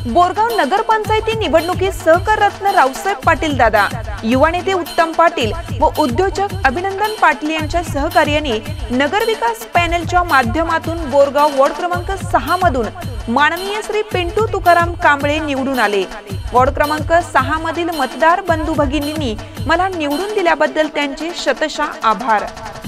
बोरगाव नगरपंचायती निवडणुकीत सहकार रत्न रावसाहेब पाटील दादा, युवा नेते उत्तम पाटील व उद्योजक अभिनंदन पाटील यांच्या सहकार्याने नगरविकास पॅनेलच्या माध्यमातून बोरगाव वॉर्ड क्रमांक 6 मधून माननीय श्री पिंटू तुकाराम कांबळे निवडून आले। वॉर्ड क्रमांक 6 मधील मतदार बंधू भगिनींनी मला निवडून दिल्याबद्दल त्यांचे शतशः आभार।